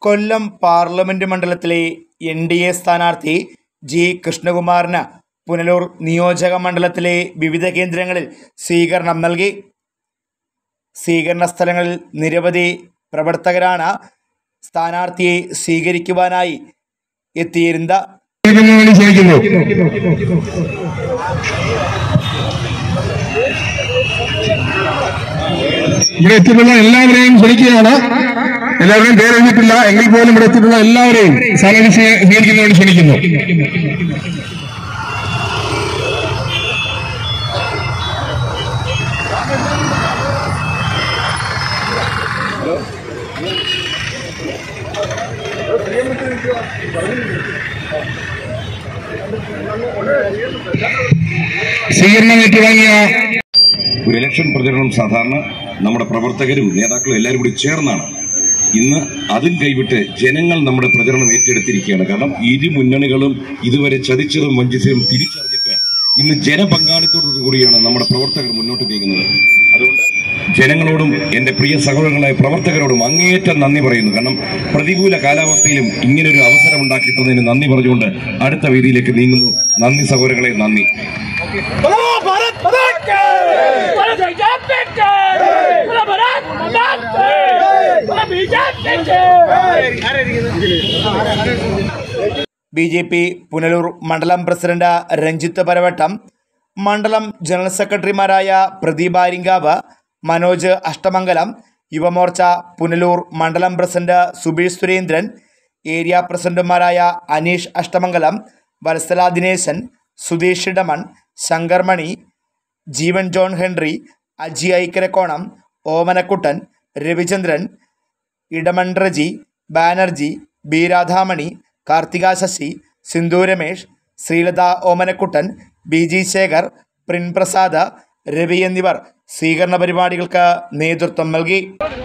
കൊല്ലം parliament മണ്ഡലത്തിലെ NDA സ്ഥാനാർത്ഥി G കൃഷ്ണകുമാറിന് പുനലൂർ നിയോജക മണ്ഡലത്തിലെ വിവിധ കേന്ദ്രങ്ങളിൽ സ്വീകരണം നൽകി. സ്വീകരണ സ്ഥലങ്ങളിൽ നിരവധി പ്രവർത്തകരാണ് സ്ഥാനാർത്ഥിയെ സ്വീകരിക്കുവാനായി എത്തിയിരുന്നത്. ഇവിടെ എത്തിയിട്ടുള്ള എല്ലാവരെയും ക്ഷണിക്കുകയാണ്. എല്ലാവരെയും പേരെഴുതിയിട്ടില്ല എങ്കിൽ പോലും ഇവിടെ എത്തിയിട്ടുള്ള എല്ലാവരെയും സ്ഥാനാർത്ഥി സ്വീകരിക്കുന്നതിന് ക്ഷണിക്കുന്നു. സ്വീകരണം ഏറ്റുവാങ്ങിയ ഒരു ഇലക്ഷൻ പ്രചരണം സാധാരണ നമ്മുടെ പ്രവർത്തകരും നേതാക്കളും എല്ലാവരും കൂടി ചേർന്നാണ്. ഇന്ന് അതും കൈവിട്ട് ജനങ്ങൾ നമ്മുടെ പ്രചരണം ഏറ്റെടുത്തിരിക്കുകയാണ്. കാരണം ഇരു മുന്നണികളും ഇതുവരെ ചതിച്ചതും വഞ്ചിച്ചതും തിരിച്ചറിഞ്ഞിട്ട് ഇന്ന് ജനപങ്കാളിത്തോടു കൂടിയാണ് നമ്മുടെ പ്രവർത്തകർ മുന്നോട്ട് നീങ്ങുന്നത്. അതുകൊണ്ട് ജനങ്ങളോടും എന്റെ പ്രിയ സഹോദരങ്ങളായ പ്രവർത്തകരോടും അങ്ങേയറ്റം നന്ദി പറയുന്നു. കാരണം പ്രതികൂല കാലാവസ്ഥയിലും ഇങ്ങനൊരു അവസരം ഉണ്ടാക്കി തന്നതിന് നന്ദി പറഞ്ഞുകൊണ്ട് അടുത്ത വേദിയിലേക്ക് നീങ്ങുന്നു. നന്ദി സഹോദരങ്ങളെ, നന്ദി. BJP പുനലൂർ മണ്ഡലം പ്രസിഡന്റ് രഞ്ജിത്ത് പരവട്ടം, മണ്ഡലം ജനറൽ സെക്രട്ടറിമാരായ പ്രദീപ് ആര്യങ്കാവ്, മനോജ് അഷ്ടമംഗലം, യുവമോർച്ച പുനലൂർ മണ്ഡലം പ്രസിഡന്റ് സുബീഷ് സുരേന്ദ്രൻ, ഏരിയ പ്രസിഡന്റുമാരായ Aneesh Ashtamangalam, Vatsala Dineshan, Sudheesh Edamon, Shankarmani, Jeevan John Henry, Aji Aikkarakkonam, Omanakkuttan, Ravichandran, Edamon Reji, Banerjee, B Radhamani, Karthika Sasi, Sindhu Ramesh, Sreelatha Omanakkuttan, BG Shekhar, പ്രിൻ പ്രസാദ്, രവി എന്നിവർ സ്വീകരണ പരിപാടികൾക്ക് നേതൃത്വം നൽകി.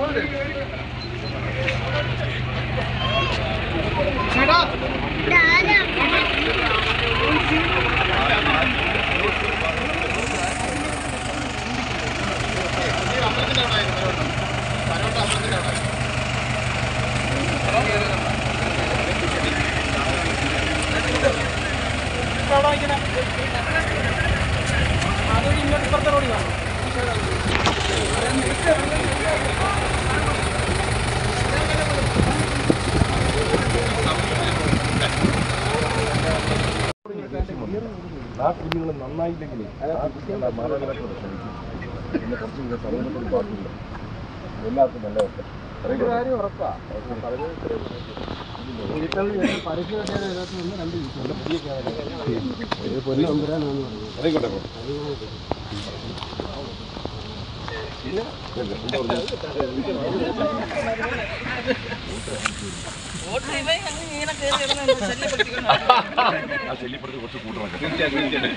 ആ കുഞ്ഞുങ്ങൾ നന്നായില്ലെങ്കിൽ മാതാപിതാക്കളോട് ക്ഷണിക്കും. പിന്നെ കുറച്ച് സമൂഹത്തിൽ ബാക്കിയില്ല. എല്ലാവർക്കും നല്ല കാര്യം ഉറപ്പാണ്. ശല്യപ്പെടുത്തി കുറച്ച് കൂട്ടണം.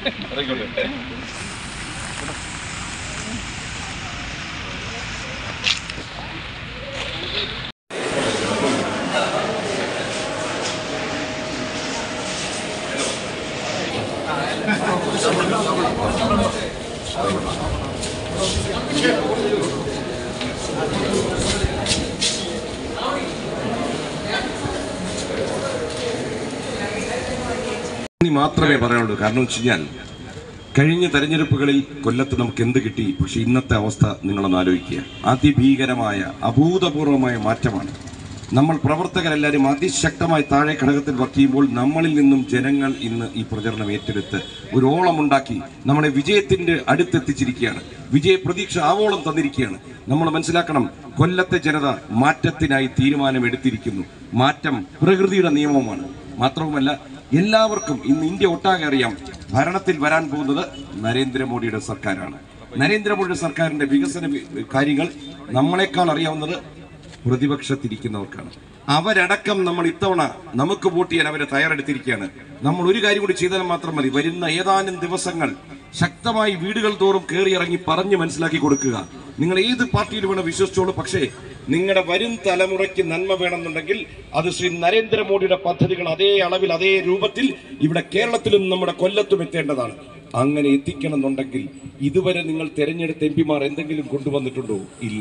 മാത്രമേ പറയാനുള്ളൂ. കാരണം വെച്ച് കഴിഞ്ഞാൽ കഴിഞ്ഞ തെരഞ്ഞെടുപ്പുകളിൽ കൊല്ലത്ത് നമുക്ക് എന്ത് കിട്ടി, പക്ഷെ ഇന്നത്തെ അവസ്ഥ നിങ്ങളൊന്ന് ആലോചിക്കുക. അതിഭീകരമായ അഭൂതപൂർവമായ മാറ്റമാണ്. നമ്മൾ പ്രവർത്തകരെല്ലാവരും അതിശക്തമായി താഴെ ഘടകത്തിൽ വർക്ക് ചെയ്യുമ്പോൾ നമ്മളിൽ നിന്നും ജനങ്ങൾ ഇന്ന് ഈ പ്രചരണം ഏറ്റെടുത്ത് ഒരു ഓളമുണ്ടാക്കി നമ്മളെ വിജയത്തിന്റെ അടുത്തെത്തിച്ചിരിക്കുകയാണ്. വിജയ പ്രതീക്ഷ ആവോളം തന്നിരിക്കുകയാണ്. നമ്മൾ മനസ്സിലാക്കണം, കൊല്ലത്തെ ജനത മാറ്റത്തിനായി തീരുമാനമെടുത്തിരിക്കുന്നു. മാറ്റം പ്രകൃതിയുടെ നിയമവുമാണ്. മാത്രവുമല്ല, എല്ലാവർക്കും ഇന്ന് ഇന്ത്യ ഒട്ടാകെ അറിയാം, ഭരണത്തിൽ വരാൻ പോകുന്നത് നരേന്ദ്രമോദിയുടെ സർക്കാരാണ്. നരേന്ദ്രമോദിയുടെ സർക്കാരിന്റെ വികസന കാര്യങ്ങൾ നമ്മളെക്കാൾ അറിയാവുന്നത് പ്രതിപക്ഷത്തിരിക്കുന്നവർക്കാണ്. അവരടക്കം നമ്മൾ ഇത്തവണ നമുക്ക് വോട്ട് ചെയ്യാൻ അവരെ തയ്യാറെടുത്തിരിക്കുകയാണ്. നമ്മൾ ഒരു കാര്യം കൂടി ചെയ്താൽ മാത്രം മതി. വരുന്ന ഏതാനും ദിവസങ്ങൾ ശക്തമായി വീടുകൾ തോറും കയറിയിറങ്ങി പറഞ്ഞ് മനസ്സിലാക്കി കൊടുക്കുക. നിങ്ങൾ ഏത് പാർട്ടിയിൽ വേണം വിശ്വസിച്ചോളൂ, പക്ഷേ നിങ്ങളുടെ വരും തലമുറയ്ക്ക് നന്മ വേണമെന്നുണ്ടെങ്കിൽ അത് ശ്രീ നരേന്ദ്രമോദിയുടെ പദ്ധതികൾ അതേ അളവിൽ അതേ രൂപത്തിൽ ഇവിടെ കേരളത്തിലും നമ്മുടെ കൊല്ലത്തും എത്തേണ്ടതാണ്. അങ്ങനെ എത്തിക്കണം എന്നുണ്ടെങ്കിൽ ഇതുവരെ നിങ്ങൾ തെരഞ്ഞെടുത്ത MP മാർ എന്തെങ്കിലും കൊണ്ടുവന്നിട്ടുണ്ടോ? ഇല്ല.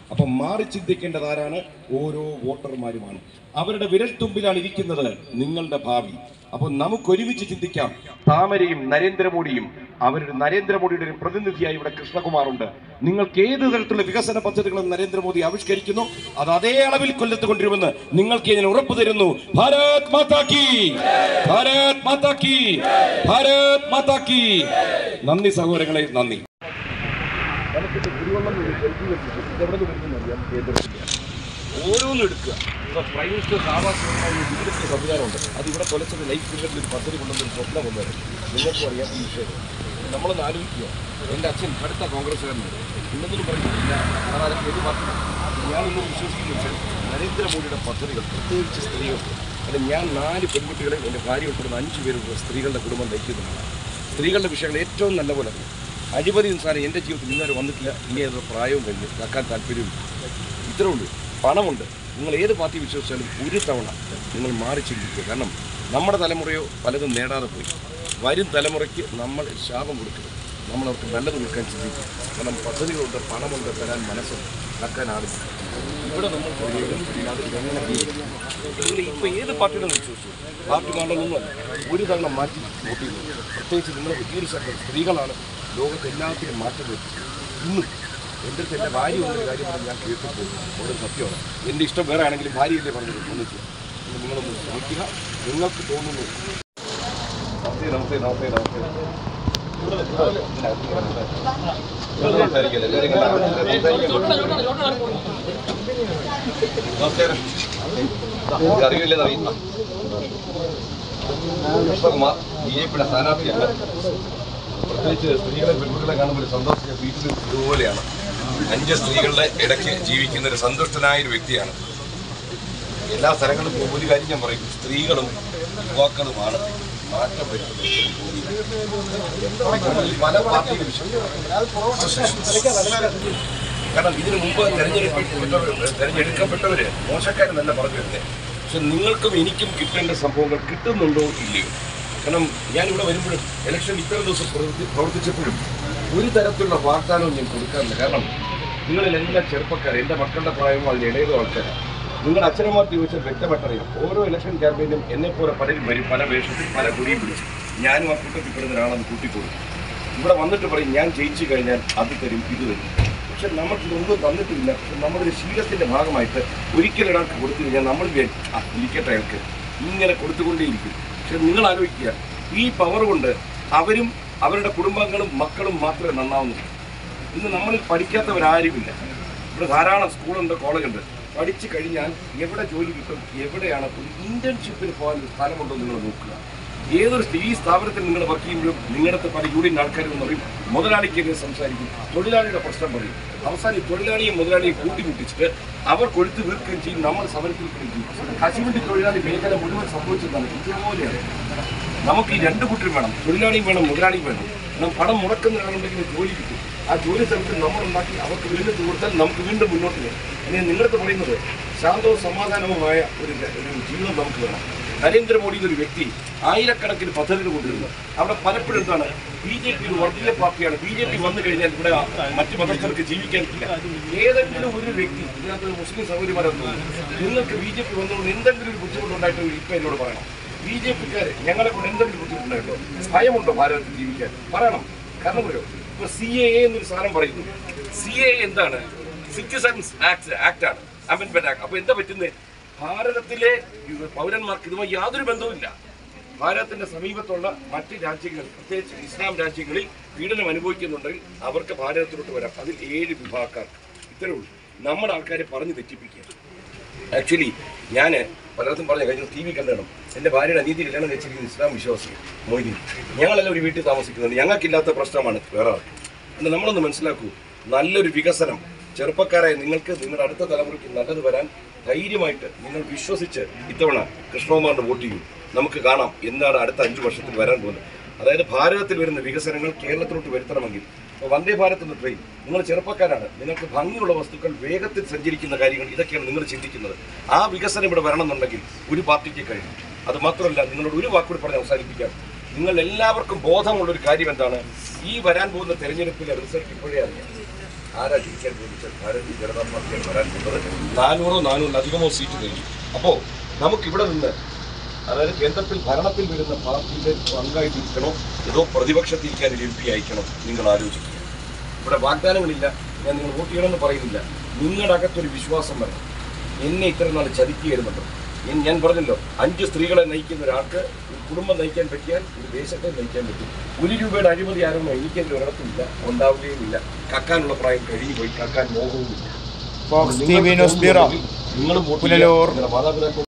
അപ്പം മാറി ചിന്തിക്കേണ്ടത് ആരാണ്? ഓരോ വോട്ടർമാരുമാണ്. അവരുടെ വിരൽത്തുമ്പിലാണ് ഇരിക്കുന്നത് നിങ്ങളുടെ ഭാവി. അപ്പോൾ നമുക്കൊരുമിച്ച് ചിന്തിക്കാം. താമരയും നരേന്ദ്രമോദിയും, അവരുടെ നരേന്ദ്രമോദിയുടെ ഒരു പ്രതിനിധിയായി ഇവിടെ കൃഷ്ണകുമാറുണ്ട്. നിങ്ങൾക്ക് ഏത് തരത്തിലുള്ള വികസന പദ്ധതികളും നരേന്ദ്രമോദി ആവിഷ്കരിക്കുന്നു, അത് അതേ അളവിൽ കൊല്ലത്ത് കൊണ്ടുവരുമെന്ന് നിങ്ങൾക്ക് ഞാൻ ഉറപ്പു തരുന്നു. ഭാരത് മാതാ കി, ഭാരത് മാതാ കി, ഭാരത് മാതാ കി. നന്ദി സഹോദരങ്ങളെ, നന്ദി. ഓരോന്നും എടുക്കുക. ഇപ്പോൾ പ്രൈം മിനിസ്റ്റർ ആവാസ് വീടിൻ്റെ സംവിധാനമുണ്ട്. അത് ഇവിടെ കൊലച്ചത് ലൈഫ് മിഷനിൽ ഒരു പദ്ധതി കൊണ്ടുവന്നൊരു സ്വപ്നം കൊണ്ടുവരും. നിങ്ങൾക്കും അറിയാം ഈ വിഷയം. നമ്മളൊന്ന് ആലോചിക്കുക. എൻ്റെ അച്ഛൻ അടുത്ത കോൺഗ്രസ്സുകാരനുണ്ട്. ഇന്നൊന്നും പറയുന്നില്ല. കാരണം അതൊക്കെ ഏത് പാർട്ടി ഞാനൊന്നും വിശ്വസിക്കുന്നു. നരേന്ദ്രമോദിയുടെ പദ്ധതികൾ പ്രത്യേകിച്ച് സ്ത്രീകൾക്ക്, അല്ലെങ്കിൽ ഞാൻ 4 പെൺകുട്ടികളെ എൻ്റെ ഭാര്യ ഉൾപ്പെടുന്ന 5 പേരുടെ സ്ത്രീകളുടെ കുടുംബം നയിക്കുന്നതാണ്. സ്ത്രീകളുടെ വിഷയങ്ങൾ ഏറ്റവും നല്ല പോലെ അഴിമതി നിസ്സാരം എൻ്റെ ജീവിതത്തിൽ ഇന്നേരം വന്നിട്ടില്ല. ഇനി അത് പ്രായവും കഴിഞ്ഞ് കാക്കാൻ താല്പര്യമില്ല. ഇത്രേ ഉള്ളൂ. പണമുണ്ട്. നിങ്ങൾ ഏത് പാർട്ടി വിശ്വസിച്ചാലും ഒരു തവണ നിങ്ങൾ മാറി ചിന്തിക്കുക. കാരണം നമ്മുടെ തലമുറയോ പലതും നേടാതെ പോയി. വരും തലമുറയ്ക്ക് നമ്മൾ ശാപം കൊടുക്കരുത്. നമ്മളവർക്ക് നല്ലത് കൊടുക്കാൻ ചിന്തിക്കുക. കാരണം പദ്ധതികളുണ്ട്, പണമുണ്ട്, തരാൻ മനസ്സും ആക്കാനാവില്ല. ഇവിടെ നമ്മൾ ഇപ്പോൾ ഏത് പാർട്ടിയിലും വിശ്വസിച്ചു പാർട്ടി മാണ്ടൊന്നുമല്ല. ഒരു തവണ മാറ്റി വോട്ട് ചെയ്തു. പ്രത്യേകിച്ച് നിങ്ങൾ വലിയൊരു സംഘം സ്ത്രീകളാണ് ലോകത്ത് എല്ലാത്തിനും മാറ്റം വരുത്തിയത്. ഇന്നും എൻ്റെ അടുത്ത് എൻ്റെ ഭാര്യ ഒന്നൊരു കാര്യം പറഞ്ഞ് ഞാൻ കേട്ടിട്ട് ഒരു സത്യമാണ്. എൻ്റെ ഇഷ്ടം വേറെ ആണെങ്കിലും ഭാര്യയല്ലേ പറഞ്ഞത് ഒന്നിച്ച്. നിങ്ങളൊന്ന് ശ്രമിക്കുക. നിങ്ങൾക്ക് തോന്നുന്നു. നമസ്തേ നമസ്തേ നമസ്തേ നമസ്തേ. നമസ്കാരം. അറിയില്ലെന്നറിയില്ല. കൃഷ്ണകുമാർ BJPയുടെ സ്ഥാനാർത്ഥിയാണ്. പ്രത്യേകിച്ച് സ്ത്രീകളെ പെൺകുട്ടികളെ കാണുമ്പോൾ സന്തോഷിച്ച വീട്ടിൽ ഇതുപോലെയാണ്. 5 സ്ത്രീകളുടെ ഇടയ്ക്ക് ജീവിക്കുന്ന ഒരു സന്തുഷ്ടനായൊരു വ്യക്തിയാണ്. എല്ലാ സ്ഥലങ്ങളും പോകുമ്പോൾ ഒരു കാര്യം ഞാൻ പറയും, സ്ത്രീകളും യുവാക്കളുമാണ് മാറ്റം വരുന്നത്. പല പാർട്ടിയുടെ വിഷയം. കാരണം ഇതിനു മുമ്പ് തെരഞ്ഞെടുക്കപ്പെട്ടവര് മോശക്കാരെന്നല്ല പറഞ്ഞു വരുന്നത്. പക്ഷെ നിങ്ങൾക്കും എനിക്കും കിട്ടേണ്ട സംഭവങ്ങൾ കിട്ടുന്നുണ്ടോ ഇല്ലയോ? കാരണം ഞാനിവിടെ വരുമ്പോഴും ഇലക്ഷൻ ഇത്രയും ദിവസം പ്രവർത്തിച്ചപ്പോഴും ഒരു തരത്തിലുള്ള വാഗ്ദാനവും ഞാൻ കൊടുക്കാറില്ല. കാരണം നിങ്ങളിലെല്ലാം ചെറുപ്പക്കാർ, എൻ്റെ മക്കളുടെ പ്രായമോ അതിൽ ഇടയതോ ആൾക്കാരാണ്. നിങ്ങളുടെ അച്ഛനമാർക്ക് ചോദിച്ചാൽ വ്യക്തമായിട്ടറിയാം. ഓരോ ഇലക്ഷൻ ക്യാമ്പയിനും എന്നെപ്പോലെ പലരും വരും, പല വേഷത്തിൽ പല കുടിയും പിടിച്ചു. ഞാനും ആ കൂട്ടത്തിൽപ്പെടുന്ന ഒരാളെന്ന് കൂട്ടിക്കൊടുക്കും. ഇവിടെ വന്നിട്ട് പറയും ഞാൻ ജയിച്ചു കഴിഞ്ഞാൽ അത് തരും, ഇത് തരും. പക്ഷെ നമുക്കിതൊന്നും തന്നിട്ടില്ല. പക്ഷെ നമ്മുടെ ഒരു ശീലത്തിൻ്റെ ഭാഗമായിട്ട് ഒരിക്കലും ഒരാൾക്ക് കൊടുത്തു കഴിഞ്ഞാൽ നമ്മൾ ഇരിക്കട്ടെ അയാൾക്ക് ഇങ്ങനെ കൊടുത്തുകൊണ്ടേയിരിക്കും. പക്ഷെ നിങ്ങൾ ആലോചിക്കുക, ഈ പവർ കൊണ്ട് അവരും അവരുടെ കുടുംബങ്ങളും മക്കളും മാത്രമേ നന്നാവുന്നുള്ളൂ. ഇന്ന് നമ്മളിൽ പഠിക്കാത്തവരാരുമില്ല. ഇവിടെ ധാരാളം സ്കൂളുണ്ട്, കോളേജുണ്ട്. പഠിച്ചു കഴിഞ്ഞാൽ എവിടെ ജോലി കിട്ടും, എവിടെയാണ് ഒരു ഇന്റേൺഷിപ്പിന് പോകാൻ സ്ഥലമുണ്ടോ നിങ്ങൾ നോക്കുക. ഏതൊരു ഈ സ്ഥാപനത്തിൽ നിങ്ങൾ വർക്ക് ചെയ്യുമ്പോഴും നിങ്ങളുടെ പല യൂണിയൻ ആൾക്കാരും എന്ന് പറയും, മുതലാളിക്കെതിരെ സംസാരിക്കും, തൊഴിലാളിയുടെ പ്രശ്നം പറയും. അവസാനം തൊഴിലാളിയും മുതലാളിയും കൂട്ടിമുട്ടിച്ചിട്ട് അവർ കൊഴുത്ത് വീർക്കുകയും ചെയ്യും. നമ്മൾ സമരത്തിൽ കഴിക്കും. കശുവണ്ടി തൊഴിലാളി മേഖല മുഴുവൻ സംഭവിച്ചതാണ്. ഇതുപോലെയാണ്. നമുക്ക് ഈ 2 കൂട്ടരും വേണം, തൊഴിലാളിയും വേണം, മുതലാളിയും വേണം. നമ്മൾ പണം മുടക്കുന്നവരുണ്ടെങ്കിൽ ജോലി കിട്ടും. ആ ജോലി സ്ഥലത്ത് നമ്മളുണ്ടാക്കി അവർക്ക് വീണ്ടും കൊടുത്താൽ നമുക്ക് വീണ്ടും മുന്നോട്ട് വരും. ഇനി നിങ്ങളടുത്ത് പറയുന്നത് ശാന്തവും സമാധാനവുമായ ഒരു ജീവിതം നമുക്ക് വേണം. നരേന്ദ്രമോദി എന്നൊരു വ്യക്തി ആയിരക്കണക്കിന് പദ്ധതികൾ കൊണ്ടുവരുന്നത്. അവിടെ പലപ്പോഴും എന്താണ്, BJP ഒരു വർഗീയ പാർട്ടിയാണ്. BJP വന്നു കഴിഞ്ഞാൽ ഇവിടെ മറ്റു മതസ്ഥർക്ക് ജീവിക്കാനില്ല. ഏതെങ്കിലും ഒരു വ്യക്തി, ഇതിനകത്ത് മുസ്ലിം സഹോദരിമാരെന്ന് നിങ്ങൾക്ക് BJP വന്നുകൊണ്ട് എന്തെങ്കിലും ഒരു ബുദ്ധിമുട്ടുണ്ടായിട്ട് ഇപ്പം എന്നോട് പറയണം. BJPക്കാർ ഞങ്ങളെ കൊണ്ട് എന്തെങ്കിലും ബുദ്ധിമുട്ടുണ്ടായിട്ടോ, ഭയമുണ്ടോ ഭാരതത്തിൽ ജീവിക്കാൻ? പറയണം. കാരണം ഒരു ഇപ്പൊ CAA എന്നൊരു സാധനം പറയുന്നു. CAA എന്താണ്? സിറ്റിസൺസ് ആക്ട് ആണ്, അമെൻമെന്റ് ആക്ട്. അപ്പൊ എന്താ പറ്റുന്നത്? ഭാരതത്തിലെ പൗരന്മാർക്ക് ഇതുമായി യാതൊരു ബന്ധവുമില്ല. ഭാരതത്തിന്റെ സമീപത്തുള്ള മറ്റ് രാജ്യങ്ങൾ, പ്രത്യേകിച്ച് ഇസ്ലാം രാജ്യങ്ങളിൽ പീഡനം അനുഭവിക്കുന്നുണ്ടെങ്കിൽ അവർക്ക് ഭാരതത്തിലോട്ട് വരാം. അതിൽ 7 വിഭാഗക്കാർക്ക്. ഇത്രയേ ഉള്ളൂ. നമ്മുടെ ആൾക്കാരെ പറഞ്ഞ് തെറ്റിപ്പിക്കുക. ആക്ച്വലി ഞാൻ പലർക്കും പറഞ്ഞ കഴിഞ്ഞ TV കണ്ടണം. എൻ്റെ ഭാര്യയുടെ അനീതി കല്യാണം കഴിച്ചിരിക്കുന്ന ഇസ്ലാം വിശ്വാസി മൊയ്തീൻ. ഞങ്ങളെല്ലാം ഒരു വീട്ടിൽ താമസിക്കുന്നുണ്ട്. ഞങ്ങൾക്കില്ലാത്ത പ്രശ്നമാണ് വേറെ ആൾക്ക്. എന്നാൽ നമ്മളൊന്ന് മനസ്സിലാക്കൂ, നല്ലൊരു വികസനം ചെറുപ്പക്കാരായ നിങ്ങൾക്ക് നിങ്ങളുടെ അടുത്ത തലമുറയ്ക്ക് നല്ലത് വരാൻ ധൈര്യമായിട്ട് നിങ്ങൾ വിശ്വസിച്ച് ഇത്തവണ കൃഷ്ണകുമാറിന് വോട്ട് ചെയ്യൂ. നമുക്ക് കാണാം എന്താണ് അടുത്ത 5 വർഷത്തിൽ വരാൻ പോകുന്നത്. അതായത് ഭാരതത്തിൽ വരുന്ന വികസനങ്ങൾ കേരളത്തിലോട്ട് വരുത്തണമെങ്കിൽ വന്ദേ ഭാരത് എന്ന ട്രെയിൻ, നിങ്ങൾ ചെറുപ്പക്കാരാണ്, നിങ്ങൾക്ക് ഭംഗിയുള്ള വസ്തുക്കൾ, വേഗത്തിൽ സഞ്ചരിക്കുന്ന കാര്യങ്ങൾ, ഇതൊക്കെയാണ് നിങ്ങൾ ചിന്തിക്കുന്നത്. ആ വികസനം ഇവിടെ വരണമെന്നുണ്ടെങ്കിൽ ഒരു പാർട്ടിക്ക് കഴിയും. അത് മാത്രമല്ല, നിങ്ങളോട് ഒരു വാക്കുകൂടി പറഞ്ഞ് അവസാനിപ്പിക്കാം. നിങ്ങൾ എല്ലാവർക്കും ബോധമുള്ളൊരു കാര്യം എന്താണ്? ഈ വരാൻ പോകുന്ന തെരഞ്ഞെടുപ്പിലെ റിസൾട്ട് ഇപ്പോഴേ അറിയാം. ആരാ ജയിക്കാൻ ചോദിച്ചാൽ ഭാരതീയ ജനതാ പാർട്ടിയാണ് വരാൻ പോകുന്നത്. 400-400 സീറ്റ് കഴിഞ്ഞു. അപ്പോൾ നമുക്കിവിടെ നിന്ന്, അതായത് കേന്ദ്രത്തിൽ ഭരണത്തിൽ വരുന്ന പാർട്ടിയുടെ അംഗമായിട്ടിരിക്കണോ ഏതോ പ്രതിപക്ഷത്തിരിക്കാൻ ഒരു MP അയക്കണോ, നിങ്ങൾ ആലോചിക്കുക. ഇവിടെ വാഗ്ദാനങ്ങളില്ല. ഞാൻ നിങ്ങൾ വോട്ട് ചെയ്യണമെന്ന് പറയുന്നില്ല. നിങ്ങളുടെ അകത്തൊരു വിശ്വാസം വരണം. എന്നെ ഇത്ര നാൾ ചതിക്കുകയായിരുന്നല്ലോ. ഞാൻ പറഞ്ഞല്ലോ, 5 സ്ത്രീകളെ നയിക്കുന്ന ഒരാൾക്ക് ഒരു കുടുംബം നയിക്കാൻ പറ്റിയാൽ ഒരു ദേശത്തെ നയിക്കാൻ പറ്റും. 1 രൂപയുടെ അഴിമതി ആരോപണം എനിക്കെതിരെ ഒരിടത്തുമില്ല, ഉണ്ടാവുകയുമില്ല. കക്കാനുള്ള പ്രായം കഴിഞ്ഞു പോയി, കക്കാൻ മോഹവുമില്ല. Fox TV news bureau, Punalur. മാതാപിതാക്കൾ